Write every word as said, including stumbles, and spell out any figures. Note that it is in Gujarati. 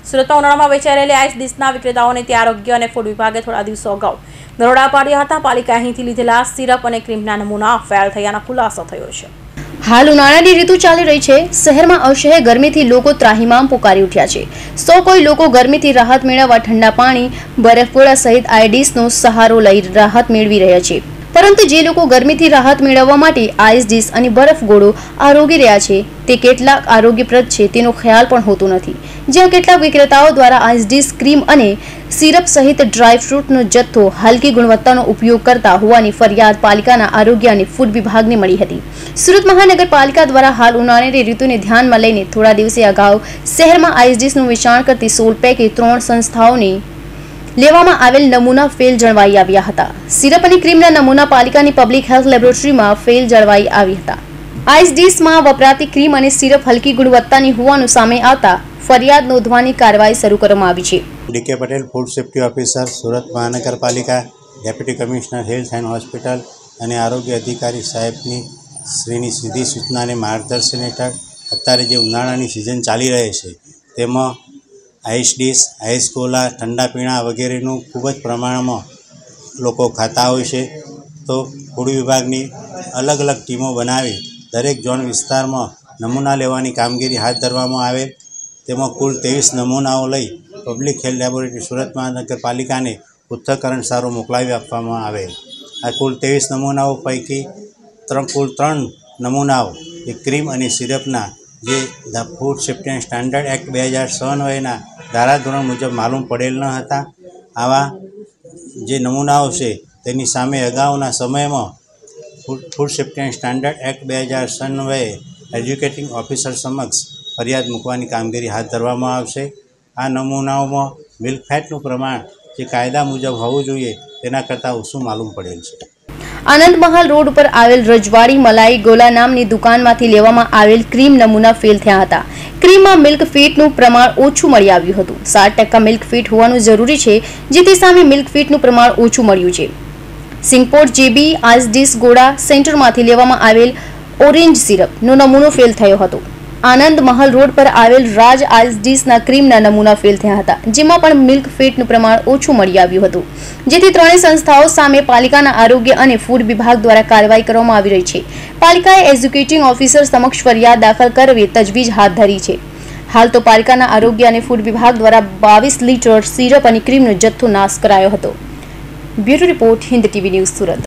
સુરતમાં ઉનાળામાં વેચાઈ રહેલી આઈસ ડીશના વિક્રેતાઓને ત્યાં આરોગ્ય અને ફૂડ વિભાગે થોડા દિવસો અગાઉ દરોડા પાડ્યા હતા। પાલિકા અહીંથી લીધેલા સિરપ અને ક્રીમના નમૂના ફેલ થયાનો ખુલાસો થયો છે। હાલ ઉનાળાની ઋતુ ચાલી રહી છે। શહેરમાં અસહ્ય ગરમીથી લોકો ત્રાહિમામ પુકારી ઉઠ્યા છે। સૌ કોઈ લોકો ગરમીથી રાહત મેળવવા ઠંડા પાણી, બરફ ગોળા સહિત આઈસ ડીશનો સહારો લઈ રાહત મેળવી રહ્યા છે। પરંતુ જે લોકો ગરમીથી રાહત મેળવવા માટે આઈસ ડીશ અને બરફ ગોળો આરોગી રહ્યા છે તે કેટલાક આરોગ્યપ્રદ છે તેનો ખ્યાલ પણ હોતો નથી। જ્યાં કેટલાક વિક્રેતાઓ દ્વારા આઈસ ડીશ, ક્રીમ અને સિરપ સહિત ડ્રાય ફ્રૂટનો જથ્થો હલકી ગુણવત્તાનો ઉપયોગ કરતા હોવાની ફરિયાદ પાલિકાના આરોગ્ય અને ફૂડ વિભાગને મળી હતી। સુરત મહાનગરપાલિકા દ્વારા હાલ ઉનાળાની ઋતુને ધ્યાનમાં લઈને થોડા દિવસે અગાઉ શહેરમાં આઈસ ડીશનું વેચાણ કરતી સોળ પૈકી ત્રણ સંસ્થાઓને લેવામાં આવેલ નમૂના ફેલ જણાઈ આવ્યા હતા। સિરપ અને ક્રીમના નમૂના પાલિકાની પબ્લિક હેલ્થ લેબોરેટરીમાં ફેલ જણાઈ આવ્યા હતા। આઈસ ડીશમાં વપરાતી ક્રીમ અને સિરપ હલકી ગુણવત્તાની હોવાનું સામે આવતા ફરિયાદ નોંધવાની કાર્યવાહી શરૂ કરવામાં આવી છે। DK Patel, food safety officer, Surat મહાનગરપાલિકા, deputy commissioner health and hospital અને આરોગ્ય અધિકારી સાહેબની શ્રીની સીધી સૂચના અને માર્ગદર્શન હેઠળ અત્યારે જે ઉનાળાની સિઝન ચાલી રહી છે તેમાં આઈસ ડીશ, આઈસ ગોલા, ઠંડા પીણા વગેરેનું ખૂબ જ પ્રમાણમાં લોકો ખાતા હોય છે। તો ફૂડ વિભાગની અલગ અલગ ટીમો બનાવી દરેક ઝોન વિસ્તારમાં નમૂના લેવાની કામગીરી હાથ ધરવામાં આવે। તેમાં કુલ ત્રેવીસ નમૂનાઓ લઈ પબ્લિક હેલ્થ લેબોરેટરી સુરત મહાનગરપાલિકાને પૃથ્થકરણ સારો મોકલાવી આપવામાં આવે। આ કુલ ત્રેવીસ નમૂનાઓ પૈકી ત્રણ કુલ ત્રણ નમૂનાઓ એ ક્રીમ અને સિરપના જે the food safety and standard act બે હજાર છ અન્વયના ધારાધોરણ મુજબ માલુમ પડેલ ન હતા। આવા જે નમૂનાઓ છે તેની સામે અગાઉના સમયમાં food food safety and standard act બે હજાર છ અન્વયે એજ્યુકેટિંગ ઓફિસર સમક્ષ ફરિયાદ મૂકવાની કામગીરી હાથ ધરવામાં આવશે। આ નમૂનાઓમાં મિલ્ક ફેટનું પ્રમાણ જે કાયદા મુજબ હોવું જોઈએ તેના કરતાં ઓછું માલુમ પડેલ છે। આનંદ મહલ રોડ ઉપર આવેલ રજવાડી મલાઈ ગોલા નામની દુકાનમાંથી લેવામાં આવેલ ક્રીમ નમૂના ફેલ થયા હતા। ક્રીમમાં મિલ્ક ફેટનું પ્રમાણ ઓછું મળી આવ્યું હતું। સાત ટકા મિલ્ક ફેટ હોવાનું જરૂરી છે, જેથી સામે મિલ્ક ફેટનું પ્રમાણ ઓછું મળ્યું છે। સિંગપોર્ટ જેબી આઈસ ડીશ ગોળા સેન્ટરમાંથી લેવામાં આવેલ ઓરેન્જ સિરપનો નમૂનો ફેલ થયો હતો। આનંદ મહલ રોડ પર આવેલ રાજ આઈસ ડીશના ક્રીમના નમૂના ફેલ થયા હતા, જેમાં પણ મિલ્ક ફેટનું પ્રમાણ ઓછું મળી આવ્યું હતું, જેથી ત્રણેય સંસ્થાઓ સામે પાલિકાના આરોગ્ય અને ફૂડ વિભાગ દ્વારા કાર્યવાહી કરવામાં આવી રહી છે। પાલિકાએ એજ્યુકેટિંગ ઓફિસર સમક્ષ ફરિયાદ દાખલ કરવી તજવીજ હાથ ધરી છે। હાલ તો પાલિકાના આરોગ્ય અને ફૂડ વિભાગ દ્વારા બાવીસ લીટર સિરપ અને ક્રીમનો જથ્થો નાશ કરાયો હતો। Bureau report, Hind TV news, Surat.